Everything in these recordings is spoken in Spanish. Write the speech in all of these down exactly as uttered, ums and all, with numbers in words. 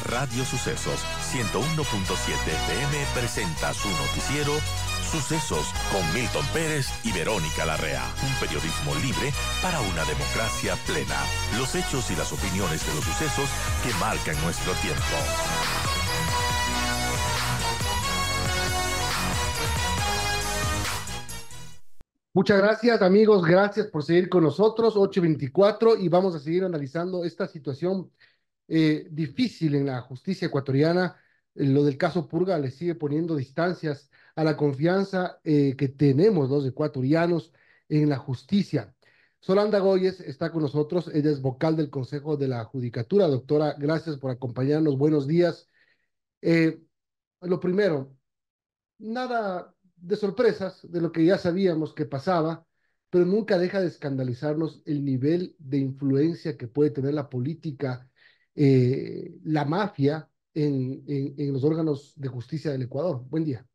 Radio Sucesos ciento uno punto siete F M presenta su noticiero Sucesos con Milton Pérez y Verónica Larrea. Un periodismo libre para una democracia plena. Los hechos y las opiniones de los sucesos que marcan nuestro tiempo. Muchas gracias, amigos. Gracias por seguir con nosotros. ocho veinticuatro y vamos a seguir analizando esta situación eh, difícil en la justicia ecuatoriana. Eh, lo del caso Purga le sigue poniendo distancias a la confianza eh, que tenemos los ecuatorianos en la justicia. Solanda Goyes está con nosotros. Ella es vocal del Consejo de la Judicatura. Doctora, gracias por acompañarnos. Buenos días. Eh, lo primero, nada de sorpresas de lo que ya sabíamos que pasaba, pero nunca deja de escandalizarnos el nivel de influencia que puede tener la política, eh, la mafia en, en, en los órganos de justicia del Ecuador. Buen día.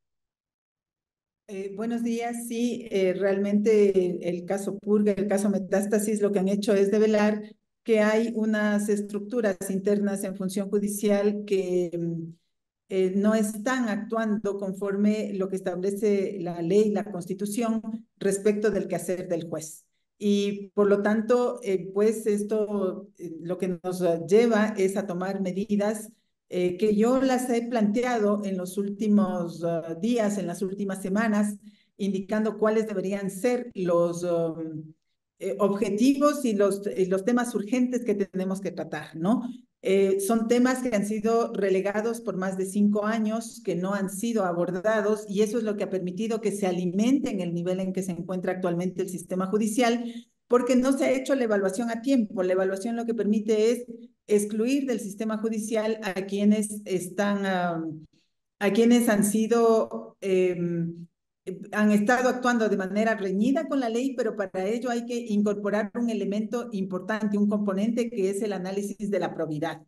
Eh, buenos días, sí, eh, realmente el caso Purga, el caso Metástasis, lo que han hecho es develar que hay unas estructuras internas en función judicial que eh, no están actuando conforme lo que establece la ley, la Constitución, respecto del quehacer del juez. Y por lo tanto, eh, pues esto eh, lo que nos lleva es a tomar medidas Eh, que yo las he planteado en los últimos uh, días, en las últimas semanas, indicando cuáles deberían ser los um, eh, objetivos y los, y los temas urgentes que tenemos que tratar, ¿no? Eh, son temas que han sido relegados por más de cinco años, que no han sido abordados, y eso es lo que ha permitido que se alimente en el nivel en que se encuentra actualmente el sistema judicial, porque no se ha hecho la evaluación a tiempo. La evaluación lo que permite es excluir del sistema judicial a quienes están, uh, a quienes han sido, eh, han estado actuando de manera reñida con la ley, pero para ello hay que incorporar un elemento importante, un componente que es el análisis de la probidad.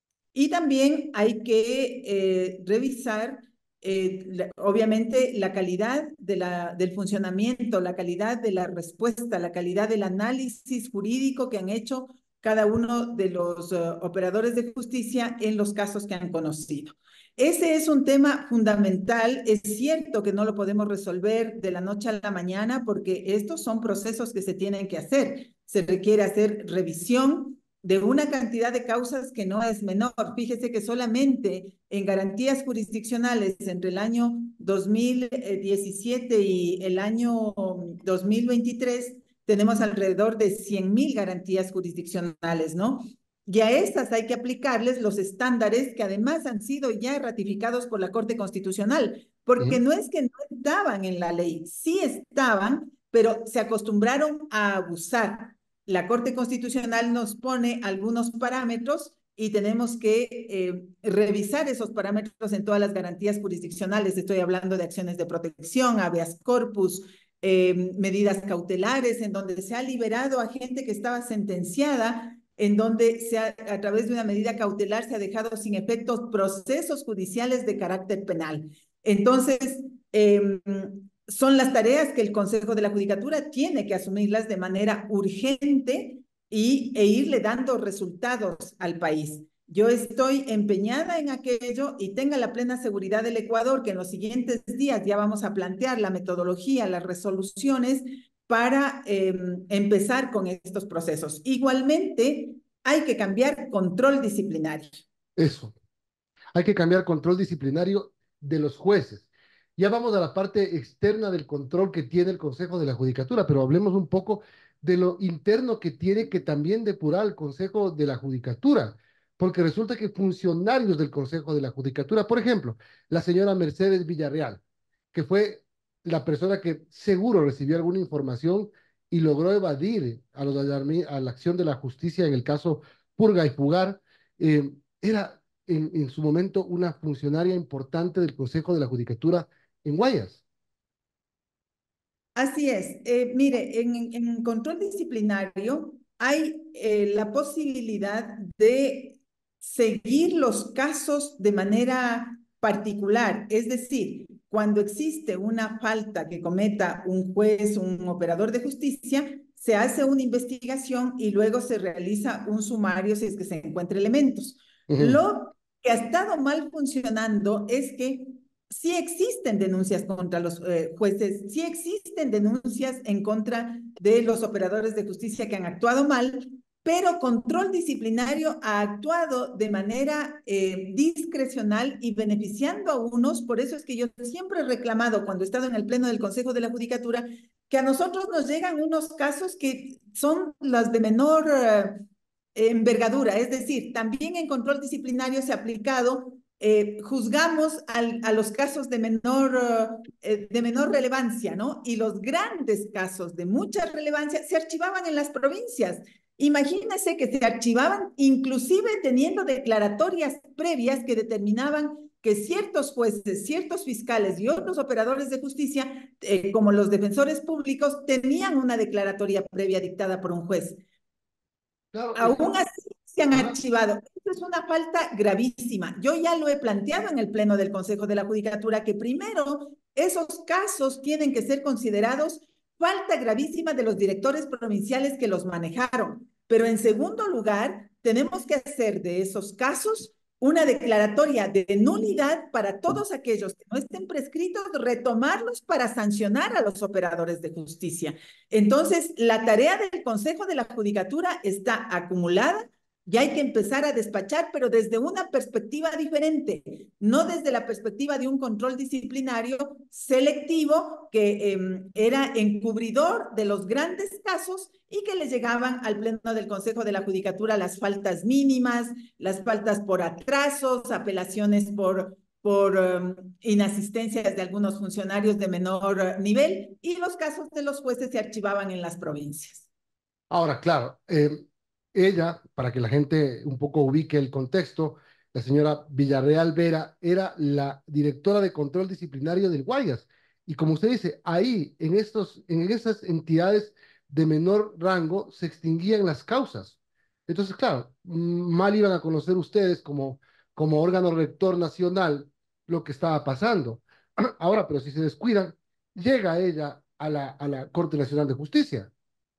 Y también hay que eh, revisar, eh, la, obviamente, la calidad de la, del funcionamiento, la calidad de la respuesta, la calidad del análisis jurídico que han hecho cada uno de los uh, operadores de justicia en los casos que han conocido. Ese es un tema fundamental. Es cierto que no lo podemos resolver de la noche a la mañana porque estos son procesos que se tienen que hacer. Se requiere hacer revisión de una cantidad de causas que no es menor. Fíjese que solamente en garantías jurisdiccionales entre el año dos mil diecisiete y el año dos mil veintitrés tenemos alrededor de cien mil garantías jurisdiccionales, ¿no? Y a estas hay que aplicarles los estándares que además han sido ya ratificados por la Corte Constitucional, porque ¿sí? No es que no estaban en la ley, sí estaban, pero se acostumbraron a abusar. La Corte Constitucional nos pone algunos parámetros y tenemos que eh, revisar esos parámetros en todas las garantías jurisdiccionales. Estoy hablando de acciones de protección, habeas corpus, eh, medidas cautelares, en donde se ha liberado a gente que estaba sentenciada, en donde se ha, a través de una medida cautelar se ha dejado sin efectos procesos judiciales de carácter penal. Entonces, eh, son las tareas que el Consejo de la Judicatura tiene que asumirlas de manera urgente y, e irle dando resultados al país. Yo estoy empeñada en aquello y tenga la plena seguridad del Ecuador que en los siguientes días ya vamos a plantear la metodología, las resoluciones para eh, empezar con estos procesos. Igualmente, hay que cambiar control disciplinario. Eso. Hay que cambiar control disciplinario de los jueces. Ya vamos a la parte externa del control que tiene el Consejo de la Judicatura, pero hablemos un poco de lo interno que tiene que también depurar el Consejo de la Judicatura, porque resulta que funcionarios del Consejo de la Judicatura, por ejemplo, la señora Mercedes Villarreal, que fue la persona que seguro recibió alguna información y logró evadir a, los, a la acción de la justicia en el caso Purga y Fugar, eh, era en, en su momento una funcionaria importante del Consejo de la Judicatura en Guayas. Así es. Eh, mire, en, en control disciplinario hay eh, la posibilidad de seguir los casos de manera particular. Es decir, cuando existe una falta que cometa un juez, un operador de justicia, se hace una investigación y luego se realiza un sumario si es que se encuentran elementos. Uh-huh. Lo que ha estado mal funcionando es que sí existen denuncias contra los eh, jueces, sí existen denuncias en contra de los operadores de justicia que han actuado mal, pero control disciplinario ha actuado de manera eh, discrecional y beneficiando a unos. Por eso es que yo siempre he reclamado, cuando he estado en el Pleno del Consejo de la Judicatura, que a nosotros nos llegan unos casos que son los de menor eh, envergadura, es decir, también en control disciplinario se ha aplicado, eh, juzgamos al, a los casos de menor, eh, de menor relevancia, ¿no? Y los grandes casos de mucha relevancia se archivaban en las provincias. Imagínense que se archivaban inclusive teniendo declaratorias previas que determinaban que ciertos jueces, ciertos fiscales y otros operadores de justicia, eh, como los defensores públicos, tenían una declaratoria previa dictada por un juez. Claro, Aún estamos... así se han Ajá. archivado. Esto es una falta gravísima. Yo ya lo he planteado en el Pleno del Consejo de la Judicatura, que primero esos casos tienen que ser considerados falta gravísima de los directores provinciales que los manejaron. Pero en segundo lugar, tenemos que hacer de esos casos una declaratoria de nulidad para todos aquellos que no estén prescritos, retomarlos para sancionar a los operadores de justicia. Entonces, la tarea del Consejo de la Judicatura está acumulada y hay que empezar a despachar, pero desde una perspectiva diferente, no desde la perspectiva de un control disciplinario selectivo que eh, era encubridor de los grandes casos y que le llegaban al Pleno del Consejo de la Judicatura las faltas mínimas, las faltas por atrasos, apelaciones por, por um, inasistencias de algunos funcionarios de menor nivel, y los casos de los jueces se archivaban en las provincias. Ahora, claro, eh, ella, para que la gente un poco ubique el contexto, la señora Villarreal Vera era la directora de control disciplinario del Guayas. Y como usted dice, ahí, en, estos, en esas entidades de menor rango, se extinguían las causas. Entonces, claro, mal iban a conocer ustedes como, como órgano rector nacional lo que estaba pasando. Ahora, pero si se descuidan, llega ella a la, a la Corte Nacional de Justicia.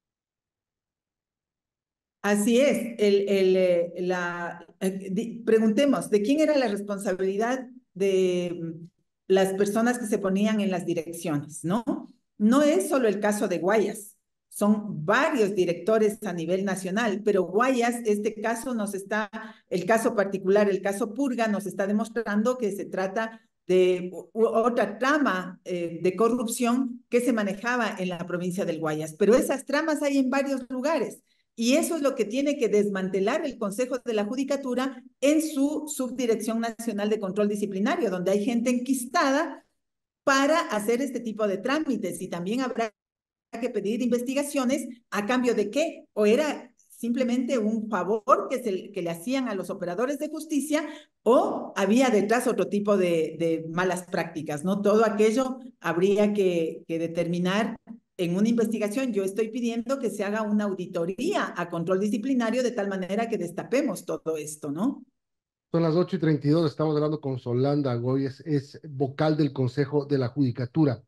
Así es, el, el, la, eh, di, preguntemos, ¿de quién era la responsabilidad de las personas que se ponían en las direcciones, no? No es solo el caso de Guayas, son varios directores a nivel nacional, pero Guayas, este caso nos está, el caso particular, el caso Purga, nos está demostrando que se trata de otra trama eh, de corrupción que se manejaba en la provincia del Guayas, pero esas tramas hay en varios lugares. Y eso es lo que tiene que desmantelar el Consejo de la Judicatura en su Subdirección Nacional de Control Disciplinario, donde hay gente enquistada para hacer este tipo de trámites. Y también habrá que pedir investigaciones a cambio de qué, o era simplemente un favor que, se, que le hacían a los operadores de justicia, o había detrás otro tipo de, de malas prácticas, ¿no? Todo aquello habría que, que determinar en una investigación. Yo estoy pidiendo que se haga una auditoría a control disciplinario de tal manera que destapemos todo esto, ¿no? Son las ocho y treinta y dos, estamos hablando con Solanda Goyes, es vocal del Consejo de la Judicatura.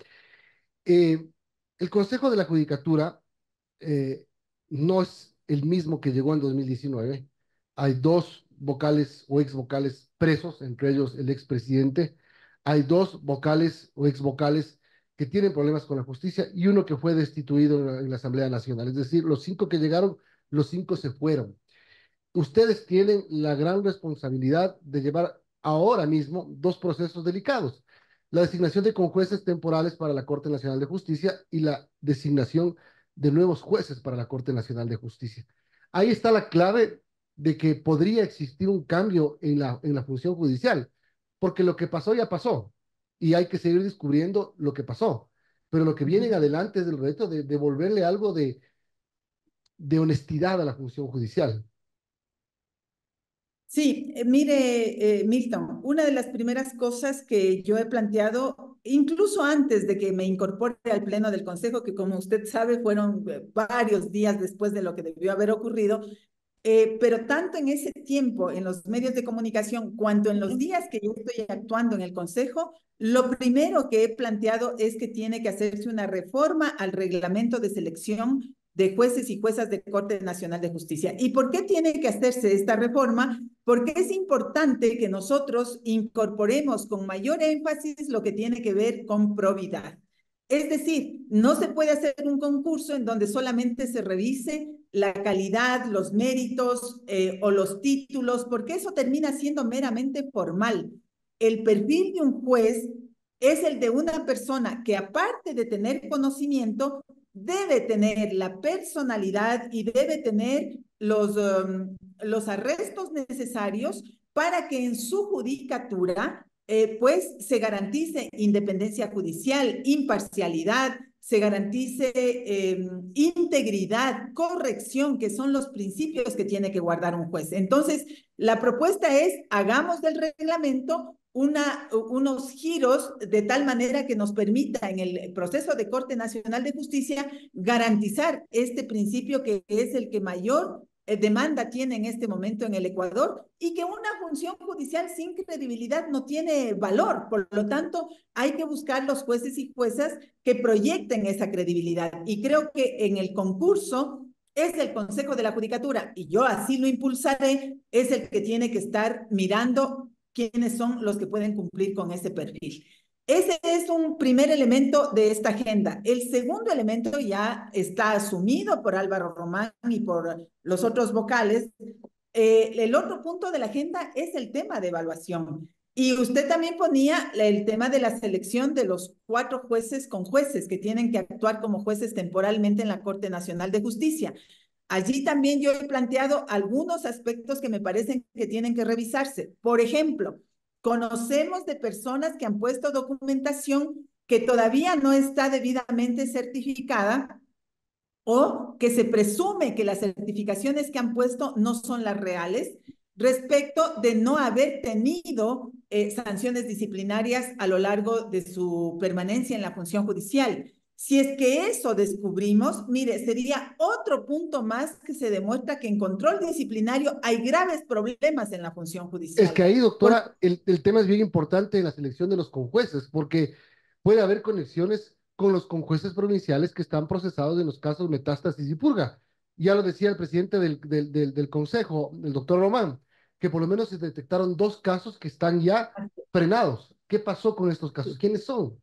Eh, el Consejo de la Judicatura eh, no es el mismo que llegó en dos mil diecinueve. Hay dos vocales o ex vocales presos, entre ellos el expresidente. Hay dos vocales o ex vocales que tienen problemas con la justicia y uno que fue destituido en la, en la Asamblea Nacional. Es decir, los cinco que llegaron, los cinco se fueron. Ustedes tienen la gran responsabilidad de llevar ahora mismo dos procesos delicados: la designación de conjueces temporales para la Corte Nacional de Justicia y la designación de nuevos jueces para la Corte Nacional de Justicia. Ahí está la clave de que podría existir un cambio en la, en la función judicial, porque lo que pasó ya pasó y hay que seguir descubriendo lo que pasó. Pero lo que viene en adelante es el reto de devolverle algo de, de honestidad a la función judicial. Sí, eh, mire, eh, Milton, una de las primeras cosas que yo he planteado, incluso antes de que me incorpore al Pleno del Consejo, que como usted sabe fueron eh, varios días después de lo que debió haber ocurrido, eh, pero tanto en ese tiempo en los medios de comunicación cuanto en los días que yo estoy actuando en el Consejo, lo primero que he planteado es que tiene que hacerse una reforma al reglamento de selección de jueces y juezas de Corte Nacional de Justicia. ¿Y por qué tiene que hacerse esta reforma? porque es importante que nosotros incorporemos con mayor énfasis lo que tiene que ver con probidad. Es decir, no se puede hacer un concurso en donde solamente se revise la calidad, los méritos eh, o los títulos, porque eso termina siendo meramente formal. El perfil de un juez es el de una persona que, aparte de tener conocimiento, debe tener la personalidad y debe tener los, um, los arrestos necesarios para que en su judicatura eh, pues se garantice independencia judicial, imparcialidad, se garantice eh, integridad, corrección, que son los principios que tiene que guardar un juez. Entonces, la propuesta es, hagamos del reglamento Una, unos giros de tal manera que nos permita en el proceso de Corte Nacional de Justicia garantizar este principio que es el que mayor eh, demanda tiene en este momento en el Ecuador y que una función judicial sin credibilidad no tiene valor. Por lo tanto, hay que buscar los jueces y juezas que proyecten esa credibilidad. Y creo que en el concurso es el Consejo de la Judicatura, y yo así lo impulsaré, es el que tiene que estar mirando quiénes son los que pueden cumplir con ese perfil. Ese es un primer elemento de esta agenda. El segundo elemento ya está asumido por Álvaro Román y por los otros vocales. Eh, el otro punto de la agenda es el tema de evaluación. Y usted también ponía el tema de la selección de los cuatro jueces con jueces que tienen que actuar como jueces temporalmente en la Corte Nacional de Justicia. Allí también yo he planteado algunos aspectos que me parecen que tienen que revisarse. Por ejemplo, conocemos de personas que han puesto documentación que todavía no está debidamente certificada o que se presume que las certificaciones que han puesto no son las reales respecto de no haber tenido eh, sanciones disciplinarias a lo largo de su permanencia en la función judicial. Si es que eso descubrimos, mire, sería otro punto más que se demuestra que en control disciplinario hay graves problemas en la función judicial. Es que ahí, doctora, el, el tema es bien importante en la selección de los conjueces, porque puede haber conexiones con los conjueces provinciales que están procesados en los casos Metástasis y Purga. Ya lo decía el presidente del, del, del, del Consejo, el doctor Román, que por lo menos se detectaron dos casos que están ya frenados. ¿Qué pasó con estos casos? ¿Quiénes son?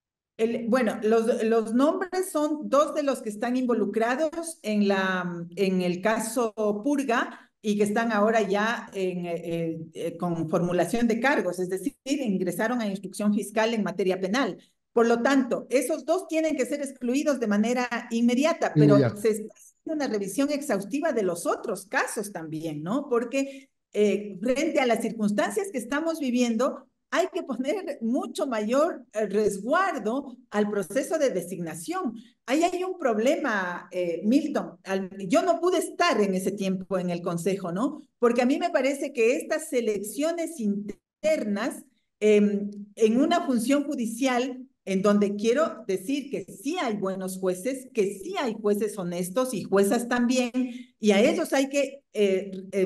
El, bueno, los, los nombres son dos de los que están involucrados en, la, en el caso Purga y que están ahora ya en, eh, eh, con formulación de cargos, es decir, ingresaron a instrucción fiscal en materia penal. Por lo tanto, esos dos tienen que ser excluidos de manera inmediata, pero Inmediato. se está haciendo una revisión exhaustiva de los otros casos también, ¿no? Porque eh, frente a las circunstancias que estamos viviendo, hay que poner mucho mayor resguardo al proceso de designación. Ahí hay un problema, eh, Milton. Al, yo no pude estar en ese tiempo en el Consejo, ¿no? Porque a mí me parece que estas selecciones internas eh, en una función judicial, en donde quiero decir que sí hay buenos jueces, que sí hay jueces honestos y juezas también, y a ellos hay que eh, eh,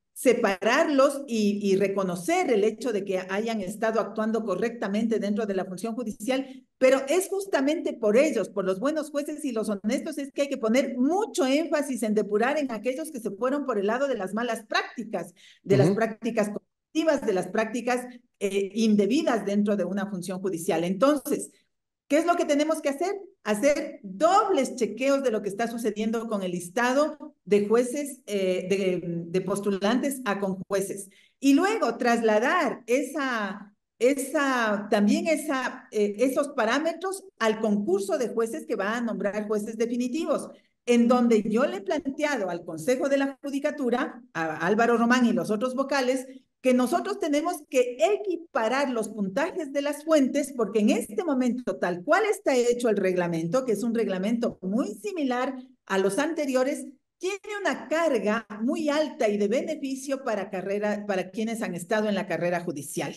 separarlos y, y reconocer el hecho de que hayan estado actuando correctamente dentro de la función judicial, pero es justamente por ellos, por los buenos jueces y los honestos, es que hay que poner mucho énfasis en depurar en aquellos que se fueron por el lado de las malas prácticas, de uh-huh. las prácticas corruptivas, de las prácticas eh, indebidas dentro de una función judicial. Entonces, ¿qué es lo que tenemos que hacer? Hacer dobles chequeos de lo que está sucediendo con el listado de jueces, eh, de, de postulantes a conjueces. Y luego trasladar esa, esa, también esa, eh, esos parámetros al concurso de jueces que va a nombrar jueces definitivos, en donde yo le he planteado al Consejo de la Judicatura, a Álvaro Román y los otros vocales, que nosotros tenemos que equiparar los puntajes de las fuentes, porque en este momento, tal cual está hecho el reglamento, que es un reglamento muy similar a los anteriores, tiene una carga muy alta y de beneficio para, carrera, para quienes han estado en la carrera judicial.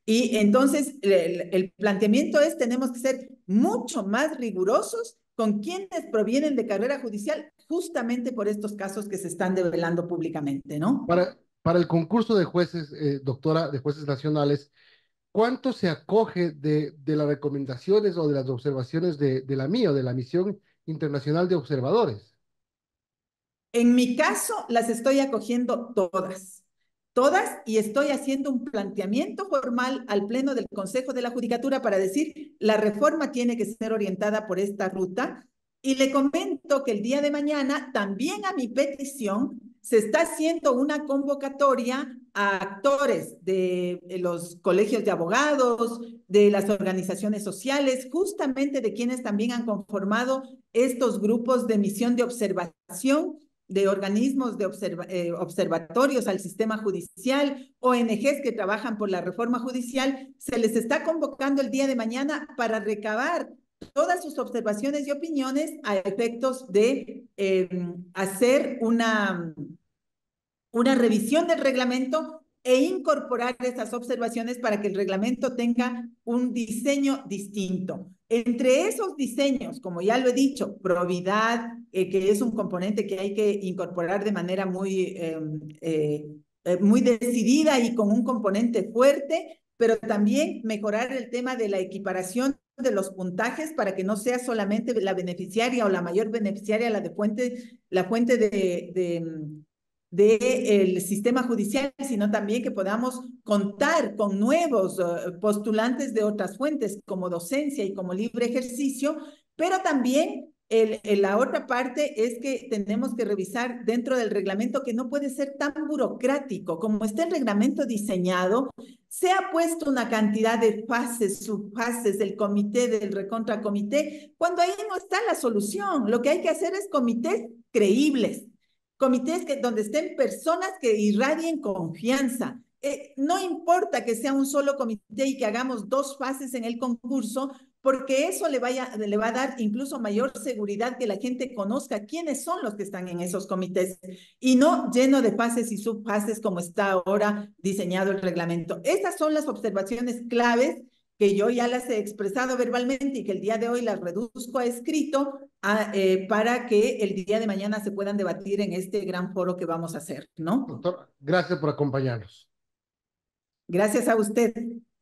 Y entonces el, el planteamiento es, tenemos que ser mucho más rigurosos con quienes provienen de carrera judicial, justamente por estos casos que se están develando públicamente, ¿no? Para... Para el concurso de jueces, eh, doctora, de jueces nacionales, ¿cuánto se acoge de, de las recomendaciones o de las observaciones de, de la M I O, de la Misión Internacional de Observadores? En mi caso, las estoy acogiendo todas. todas, y estoy haciendo un planteamiento formal al Pleno del Consejo de la Judicatura para decir la reforma tiene que ser orientada por esta ruta. Y le comento que el día de mañana, también a mi petición, se está haciendo una convocatoria a actores de los colegios de abogados, de las organizaciones sociales, justamente de quienes también han conformado estos grupos de misión de observación, de organismos de observa eh, observatorios al sistema judicial, O N Ges que trabajan por la reforma judicial. Se les está convocando el día de mañana para recabar todas sus observaciones y opiniones a efectos de eh, hacer una, una revisión del reglamento e incorporar esas observaciones para que el reglamento tenga un diseño distinto. Entre esos diseños, como ya lo he dicho, probidad, eh, que es un componente que hay que incorporar de manera muy, eh, eh, muy decidida y con un componente fuerte, pero también mejorar el tema de la equiparación de los puntajes para que no sea solamente la beneficiaria o la mayor beneficiaria la de fuente, la fuente de, de del sistema judicial, sino también que podamos contar con nuevos uh, postulantes de otras fuentes, como docencia y como libre ejercicio, pero también el, el, la otra parte es que tenemos que revisar dentro del reglamento que no puede ser tan burocrático. Como está el reglamento diseñado, se ha puesto una cantidad de fases, subfases del comité, del recontracomité, cuando ahí no está la solución. Lo que hay que hacer es comités creíbles, comités que, donde estén personas que irradien confianza. Eh, no importa que sea un solo comité y que hagamos dos fases en el concurso, porque eso le, vaya, le va a dar incluso mayor seguridad que la gente conozca quiénes son los que están en esos comités y no lleno de fases y subfases como está ahora diseñado el reglamento. Esas son las observaciones claves que yo ya las he expresado verbalmente y que el día de hoy las reduzco a escrito a, eh, para que el día de mañana se puedan debatir en este gran foro que vamos a hacer, ¿no? Doctor, gracias por acompañarnos. Gracias a usted.